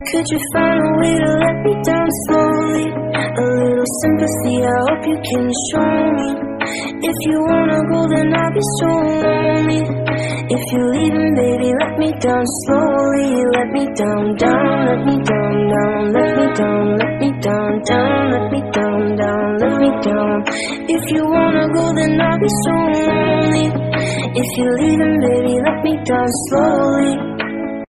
Could you find a way to let me down slowly? A little sympathy, I hope you can show me. If you wanna go, then I'll be so lonely. If you're leaving, baby, let me down slowly. Let me down, down, let me down, down. Let me down, let me down, down. Let me down, down, let me down. If you wanna go, then I'll be so lonely. If you're leaving, baby, let me down slowly.